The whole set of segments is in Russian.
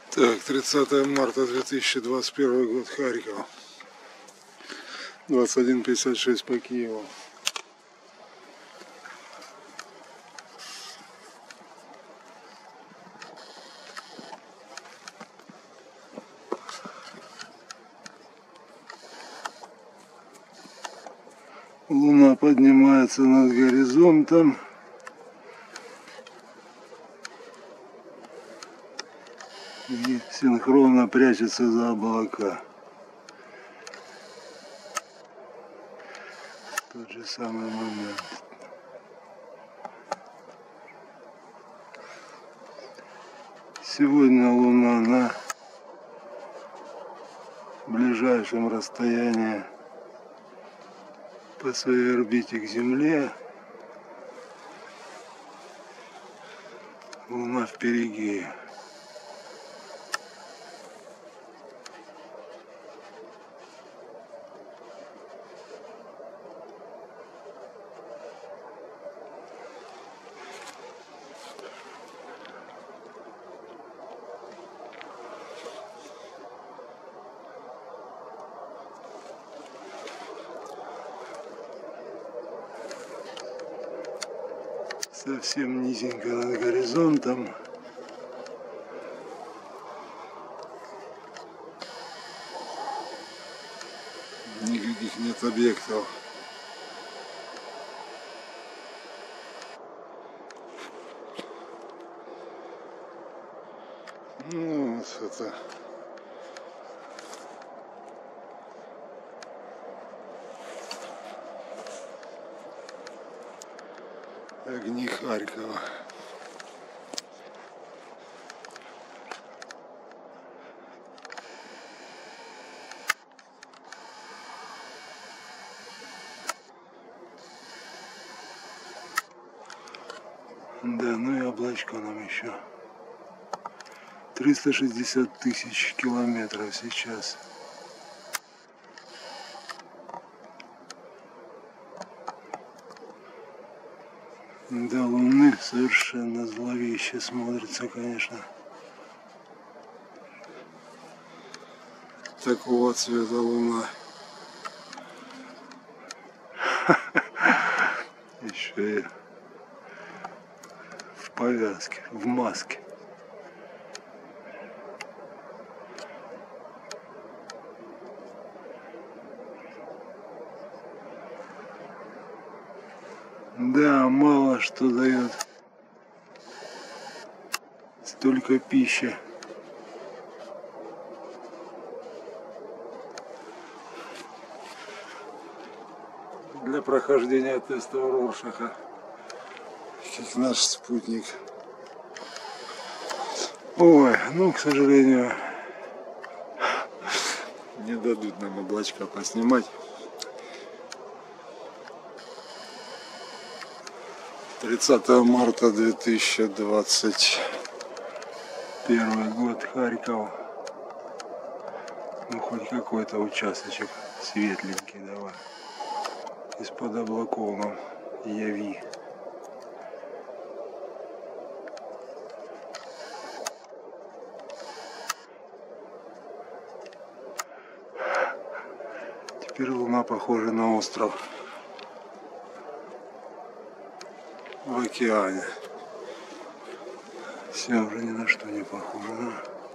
Так, 30 марта 2021 год, Харьков. 21:56 по Киеву. Луна поднимается над горизонтом. И синхронно прячется за облака. Тот же самый момент. Сегодня Луна на ближайшем расстоянии по своей орбите к Земле. Луна в перигее. Совсем низенько над горизонтом. Никаких нет объектов. Ну вот это. Огни Харькова. Да, ну и облачко нам еще. 360 тысяч километров сейчас. До Луны совершенно зловеще смотрится, конечно. Такого цвета Луна. Еще и в повязке, в маске. Да, мало что дает столько пищи. Для прохождения теста Роршаха, как наш спутник. Ой, ну, к сожалению, не дадут нам облачка поснимать. 30 марта 2021 год, Харьков. Ну, хоть какой-то участочек светленький давай. Из-под облаков нам яви. Теперь Луна похожа на остров в океане. Все уже ни на что не похоже, да?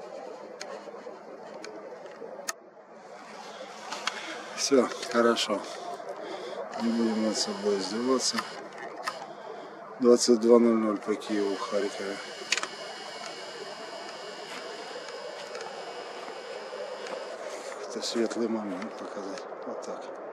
Все, хорошо. Не будем над собой издеваться. 22:00 по Киеву, в Харькове. Это светлый момент показать. Вот так.